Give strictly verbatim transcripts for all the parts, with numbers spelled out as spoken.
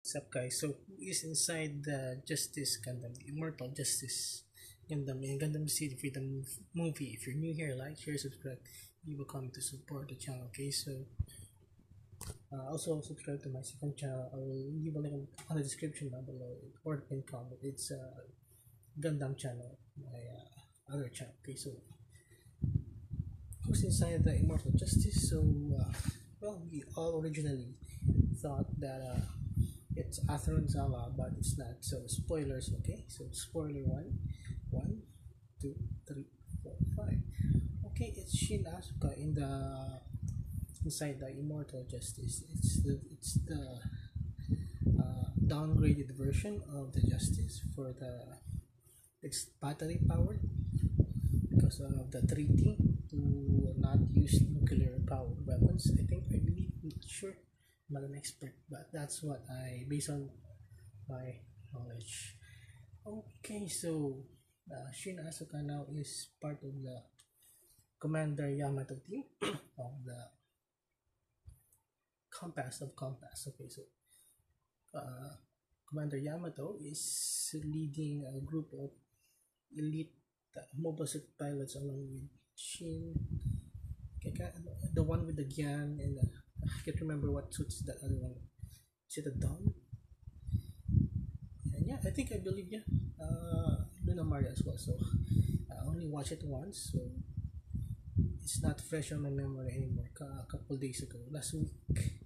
What's up, guys? So, who is inside the Justice Gundam, the Immortal Justice Gundam in Gundam City Freedom movie? If you're new here, like, share, subscribe. You will come to support the channel, okay? So, uh, also subscribe to my second channel. I will leave a link on the description down below or the pinned comment. It's a uh, Gundam channel, my uh, other channel, okay? So, who's inside the Immortal Justice? So, uh, well, we all originally thought that. Uh, it's Atheron Zala, but it's not. So spoilers, okay? So spoiler one, one, two, three, four, five. Okay, it's Shin Asuka in the inside the Immortal Justice. It's the it's the uh, downgraded version of the Justice for the it's battery powered because of the treaty to not use nuclear powered weapons. I think I believe I'm not sure. I'm not an expert, but that's what I based on my knowledge. Okay, so uh, Shin Asuka now is part of the Commander Yamato team of the Compass of Compass. Okay, so uh, Commander Yamato is leading a group of elite uh, mobile suit pilots along with Shin, the one with the Gyan, and uh, I can't remember what suits that other one. Is it a Dawn? And yeah, I think I believe yeah, uh, Luna Maria as well. So I only watched it once, so it's not fresh on my memory anymore. A couple days ago, last week,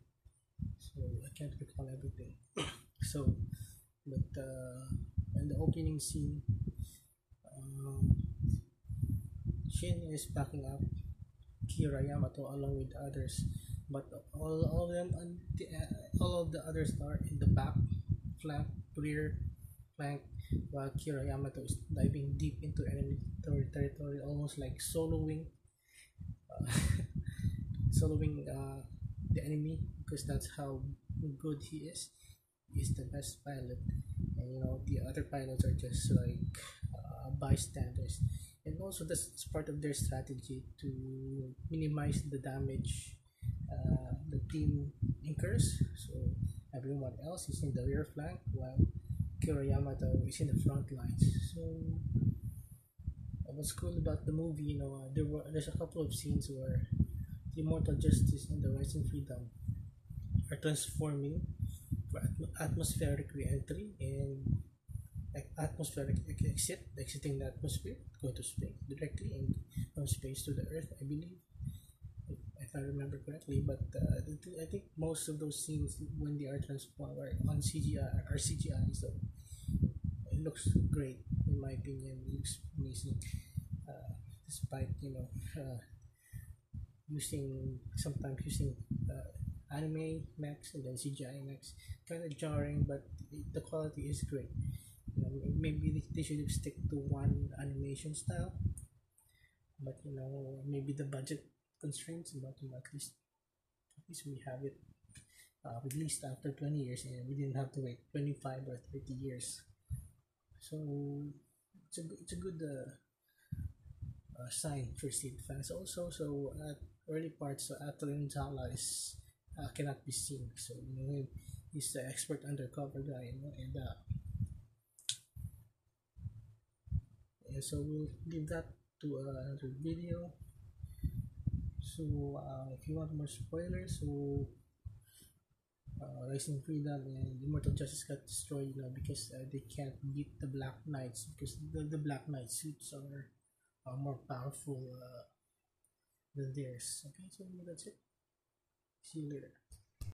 so I can't recall everything. So, but uh, in the opening scene, um, Shin is backing up Kira Yamato along with others, but all all of them and the, uh, all of the others are in the back, flank, rear, flank, while Kira Yamato is diving deep into enemy territory, almost like soloing, uh, soloing uh, the enemy because that's how good he is. He's the best pilot, and you know the other pilots are just like uh, bystanders. And also that's part of their strategy to minimize the damage uh, the team incurs. So everyone else is in the rear flank while Kira Yamato is in the front lines. So what's cool about the movie, you know, uh, there were there's a couple of scenes where the Immortal Justice and the Rising Freedom are transforming for atm- atmospheric re-entry and like atmospheric exit, exiting the atmosphere, go to space directly and from space to the Earth, I believe, if I remember correctly. But uh, I think most of those scenes when they are transformed are on C G I, are C G I, so it looks great in my opinion. It looks amazing, uh, despite you know uh, using sometimes using uh, anime mechs and then C G I mechs, kind of jarring, but the quality is great. You know, maybe they should stick to one animation style, but you know maybe the budget constraints, but you know, at least at least we have it uh, released after twenty years and we didn't have to wait twenty-five or thirty years. So it's a, it's a good uh, uh, sign for Steve fans also. So at early parts, so Atlin Zala is uh, cannot be seen. So you know he's the expert undercover guy, you know, and uh, and so we'll leave that to another video. So uh, if you want more spoilers, so uh, Rising Freedom and Immortal Justice got destroyed, you know, because uh, they can't beat the Black Knights because the, the Black Knight suits are uh, more powerful uh, than theirs. Okay, so that's it. See you later.